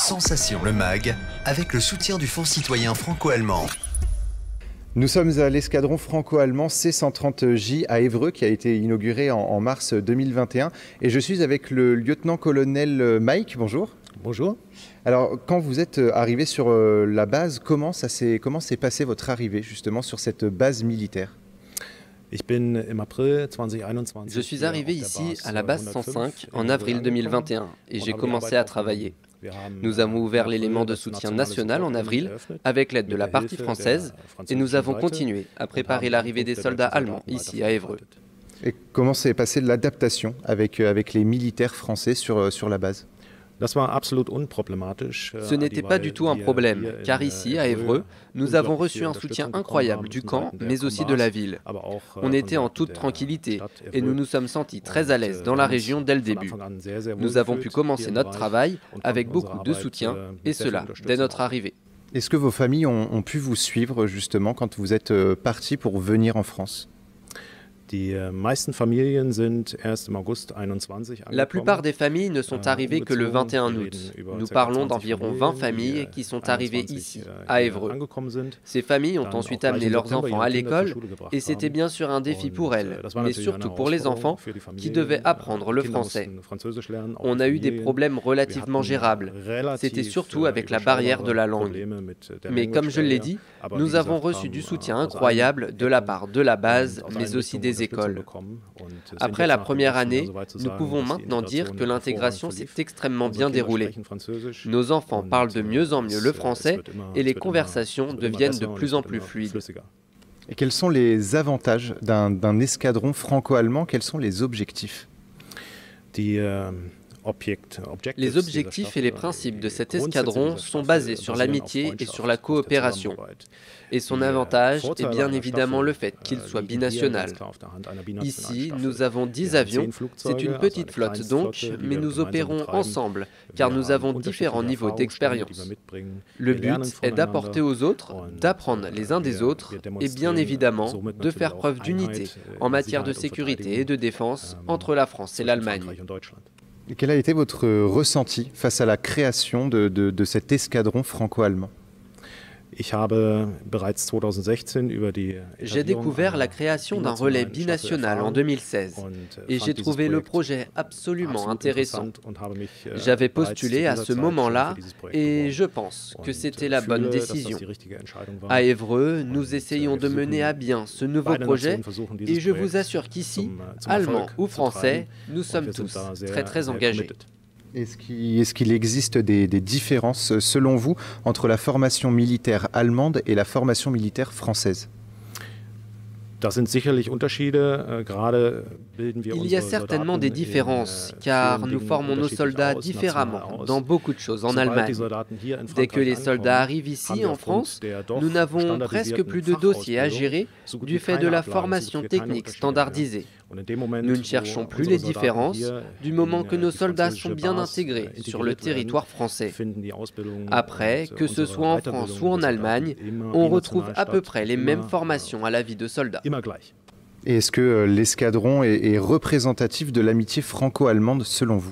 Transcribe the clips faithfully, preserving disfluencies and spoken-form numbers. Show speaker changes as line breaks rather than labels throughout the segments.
Sensation le mag, avec le soutien du Fonds citoyen franco-allemand.
Nous sommes à l'escadron franco-allemand C cent trente J à Évreux qui a été inauguré en, en mars deux mille vingt et un. Et je suis avec le lieutenant-colonel Mike. Bonjour.
Bonjour.
Alors, quand vous êtes arrivé sur la base, comment ça s'est, comment s'est passé votre arrivée justement sur cette base militaire ?
Je suis arrivé ici à la base cent cinq en avril deux mille vingt et un et j'ai commencé à travailler. Nous avons ouvert l'élément de soutien national en avril avec l'aide de la partie française et nous avons continué à préparer l'arrivée des soldats allemands ici à Évreux.
Et comment s'est passée l'adaptation avec, avec les militaires français sur, sur la base ?
Ce n'était pas du tout un problème, car ici, à Évreux, nous avons reçu un soutien incroyable du camp, mais aussi de la ville. On était en toute tranquillité et nous nous sommes sentis très à l'aise dans la région dès le début. Nous avons pu commencer notre travail avec beaucoup de soutien, et cela dès notre arrivée.
Est-ce que vos familles ont, ont pu vous suivre justement quand vous êtes partis pour venir en France ?
La plupart des familles ne sont arrivées que le vingt et un août. Nous parlons d'environ vingt familles qui sont arrivées ici, à Évreux. Ces familles ont ensuite amené leurs enfants à l'école et c'était bien sûr un défi pour elles, mais surtout pour les enfants qui devaient apprendre le français. On a eu des problèmes relativement gérables. C'était surtout avec la barrière de la langue. Mais comme je l'ai dit, nous avons reçu du soutien incroyable de la part de la base, mais aussi des écoles. Après la première année, nous pouvons maintenant dire que l'intégration s'est extrêmement bien déroulée. Nos enfants parlent de mieux en mieux le français et les conversations deviennent de plus en plus fluides.
Et quels sont les avantages d'un d'un escadron franco-allemand? Quels sont les objectifs?
Les objectifs et les principes de cet escadron sont basés sur l'amitié et sur la coopération. Et son avantage est bien évidemment le fait qu'il soit binational. Ici, nous avons dix avions, c'est une petite flotte donc, mais nous opérons ensemble, car nous avons différents niveaux d'expérience. Le but est d'apporter aux autres, d'apprendre les uns des autres, et bien évidemment, de faire preuve d'unité en matière de sécurité et de défense entre la France et l'Allemagne.
Et quel a été votre ressenti face à la création de, de, de cet escadron franco-allemand ?
J'ai découvert la création d'un relais binational en deux mille seize et j'ai trouvé le projet absolument intéressant. J'avais postulé à ce moment-là et je pense que c'était la bonne décision. À Évreux, nous essayons de mener à bien ce nouveau projet et je vous assure qu'ici, Allemands ou Français, nous sommes tous très très engagés.
Est-ce qu'il, est-ce qu'il existe des, des différences, selon vous, entre la formation militaire allemande et la formation militaire française ?
Il y a certainement des différences, car nous formons nos soldats différemment dans beaucoup de choses en Allemagne. Dès que les soldats arrivent ici, en France, nous n'avons presque plus de dossiers à gérer du fait de la formation technique standardisée. Nous ne cherchons plus les différences du moment que nos soldats sont bien intégrés sur le territoire français. Après, que ce soit en France ou en Allemagne, on retrouve à peu près les mêmes formations à la vie de soldats.
Et est-ce que l'escadron est, est représentatif de l'amitié franco-allemande selon vous ?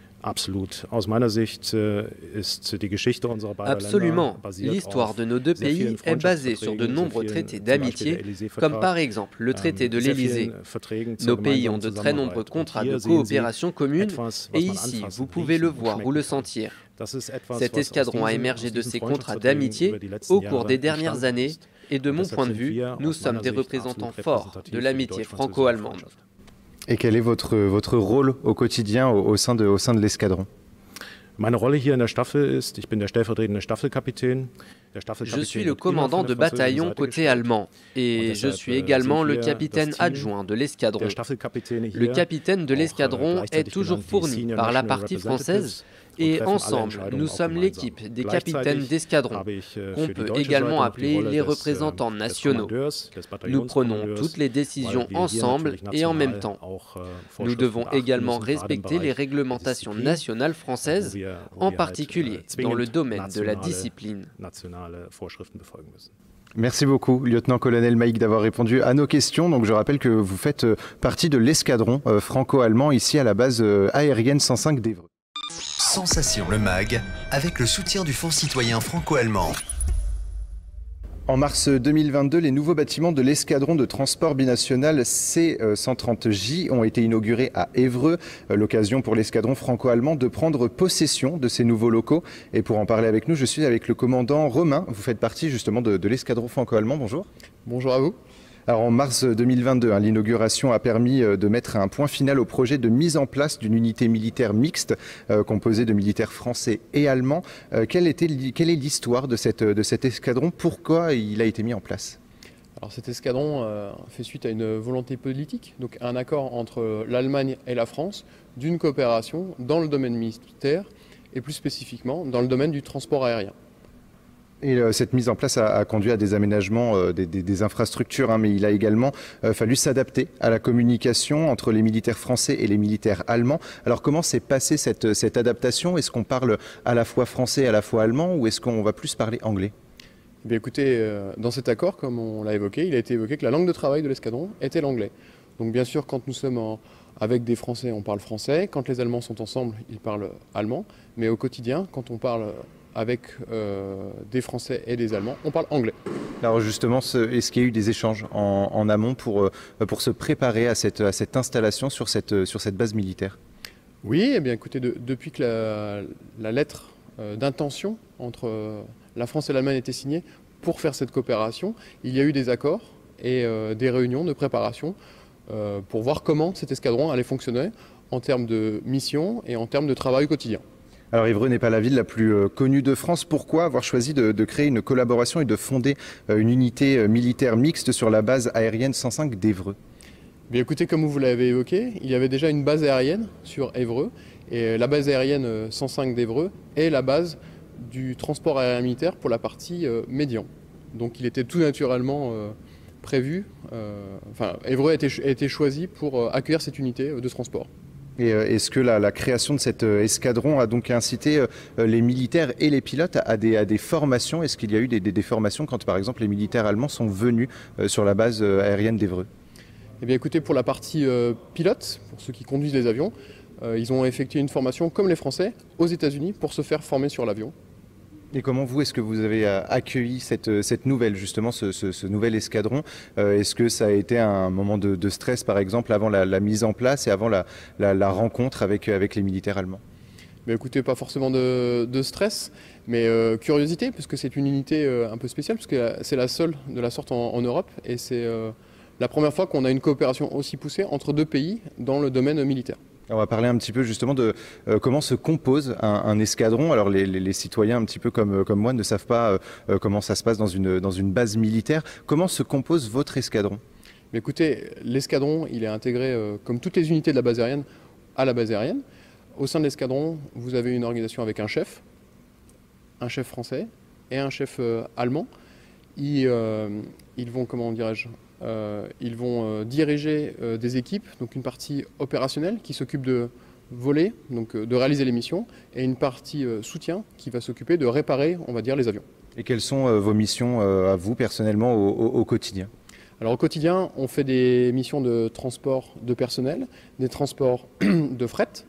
Absolument. L'histoire de nos deux pays est basée sur de nombreux traités d'amitié, comme par exemple le traité de l'Élysée. Nos pays ont de très nombreux contrats de coopération commune, et ici, vous pouvez le voir ou le sentir. Cet escadron a émergé de ces contrats d'amitié au cours des dernières années, et de mon point de vue, nous sommes des représentants forts de l'amitié franco-allemande.
Et quel est votre, votre rôle au quotidien au, au sein de, au sein de l'escadron ?
Je suis le commandant de bataillon côté allemand et je suis également le capitaine adjoint de l'escadron. Le capitaine de l'escadron est toujours fourni par la partie française et ensemble, nous sommes l'équipe des capitaines d'escadron, qu'on peut également appeler les représentants nationaux. Nous prenons toutes les décisions ensemble et en même temps. Nous devons également respecter les réglementations nationales françaises, en particulier dans le domaine de la discipline.
Merci beaucoup, lieutenant-colonel Mike, d'avoir répondu à nos questions. Donc, je rappelle que vous faites partie de l'escadron franco-allemand ici à la base aérienne cent cinq d'Évreux.
Sensation le mag, avec le soutien du Fonds citoyen franco-allemand.
En mars deux mille vingt-deux, les nouveaux bâtiments de l'escadron de transport binational C cent trente J ont été inaugurés à Évreux. L'occasion pour l'escadron franco-allemand de prendre possession de ces nouveaux locaux. Et pour en parler avec nous, je suis avec le commandant Romain. Vous faites partie justement de, de l'escadron franco-allemand. Bonjour.
Bonjour à vous.
Alors en mars deux mille vingt-deux, hein, l'inauguration a permis de mettre un point final au projet de mise en place d'une unité militaire mixte euh, composée de militaires français et allemands. Euh, quelle, était, quelle est l'histoire de, cette, de cet escadron? Pourquoi il a été mis en place?
Alors cet escadron euh, fait suite à une volonté politique, donc un accord entre l'Allemagne et la France d'une coopération dans le domaine militaire et plus spécifiquement dans le domaine du transport aérien.
Et euh, cette mise en place a, a conduit à des aménagements euh, des, des, des infrastructures, hein, mais il a également euh, fallu s'adapter à la communication entre les militaires français et les militaires allemands. Alors comment s'est passée cette, cette adaptation? Est-ce qu'on parle à la fois français et à la fois allemand, ou est-ce qu'on va plus parler anglais?
Eh bien, écoutez, euh, dans cet accord, comme on l'a évoqué, il a été évoqué que la langue de travail de l'escadron était l'anglais. Donc bien sûr, quand nous sommes en, avec des Français, on parle français. Quand les Allemands sont ensemble, ils parlent allemand. Mais au quotidien, quand on parle avec euh, des Français et des Allemands, on parle anglais.
Alors justement, est-ce qu'il y a eu des échanges en, en amont pour, pour se préparer à cette, à cette installation sur cette, sur cette base militaire?
Oui, eh bien, écoutez, de, depuis que la, la lettre euh, d'intention entre euh, la France et l'Allemagne a été signée pour faire cette coopération, il y a eu des accords et euh, des réunions de préparation euh, pour voir comment cet escadron allait fonctionner en termes de mission et en termes de travail quotidien.
Alors Évreux n'est pas la ville la plus euh, connue de France. Pourquoi avoir choisi de, de créer une collaboration et de fonder euh, une unité euh, militaire mixte sur la base aérienne cent cinq d'Évreux?
Bien écoutez, comme vous l'avez évoqué, il y avait déjà une base aérienne sur Évreux. Et la base aérienne cent cinq d'Évreux est la base du transport aérien militaire pour la partie euh, médian. Donc il était tout naturellement euh, prévu, euh, enfin Évreux a été, a été choisi pour euh, accueillir cette unité euh, de transport.
Et est-ce que la, la création de cet escadron a donc incité les militaires et les pilotes à des, à des formations? Est-ce qu'il y a eu des, des, des formations quand, par exemple, les militaires allemands sont venus sur la base aérienne d'Évreux?
Eh bien, écoutez, pour la partie euh, pilote, pour ceux qui conduisent les avions, euh, ils ont effectué une formation, comme les Français, aux États-Unis pour se faire former sur l'avion.
Et comment vous, est-ce que vous avez accueilli cette, cette nouvelle, justement, ce, ce, ce nouvel escadron? euh, Est-ce que ça a été un moment de, de stress, par exemple, avant la, la mise en place et avant la, la, la rencontre avec, avec les militaires allemands?
Mais écoutez, pas forcément de, de stress, mais euh, curiosité, puisque c'est une unité euh, un peu spéciale, puisque c'est la seule de la sorte en, en Europe, et c'est euh, la première fois qu'on a une coopération aussi poussée entre deux pays dans le domaine militaire.
On va parler un petit peu justement de euh, comment se compose un, un escadron. Alors les, les, les citoyens un petit peu comme, comme moi ne savent pas euh, comment ça se passe dans une, dans une base militaire. Comment se compose votre escadron?
Mais écoutez, l'escadron il est intégré euh, comme toutes les unités de la base aérienne à la base aérienne. Au sein de l'escadron, vous avez une organisation avec un chef, un chef français et un chef euh, allemand. Ils, euh, ils vont, comment dirais-je, Euh, ils vont euh, diriger euh, des équipes, donc une partie opérationnelle qui s'occupe de voler, donc euh, de réaliser les missions, et une partie euh, soutien qui va s'occuper de réparer, on va dire, les avions.
Et quelles sont euh, vos missions euh, à vous personnellement au, au, au quotidien?
Alors au quotidien, on fait des missions de transport de personnel, des transports de fret.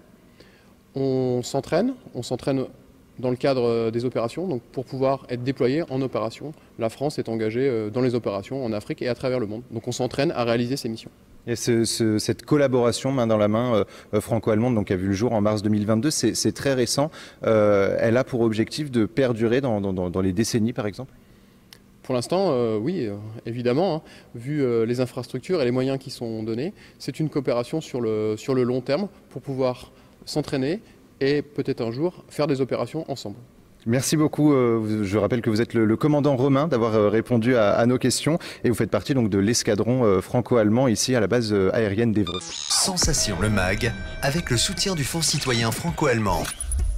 On s'entraîne, on s'entraîne dans le cadre des opérations, donc pour pouvoir être déployé en opération. La France est engagée dans les opérations en Afrique et à travers le monde. Donc on s'entraîne à réaliser ces missions.
Et ce, ce, cette collaboration main dans la main euh, franco-allemande donc, a vu le jour en mars deux mille vingt-deux, c'est très récent. Euh, elle a pour objectif de perdurer dans, dans, dans les décennies par exemple?
Pour l'instant, euh, oui, euh, évidemment, hein, vu euh, les infrastructures et les moyens qui sont donnés, c'est une coopération sur le, sur le long terme pour pouvoir s'entraîner et peut-être un jour faire des opérations ensemble.
Merci beaucoup. Je rappelle que vous êtes le, le commandant Romain d'avoir répondu à, à nos questions et vous faites partie donc de l'escadron franco-allemand ici à la base aérienne d'Évreux.
Sensation le mag, avec le soutien du Fonds citoyen franco-allemand.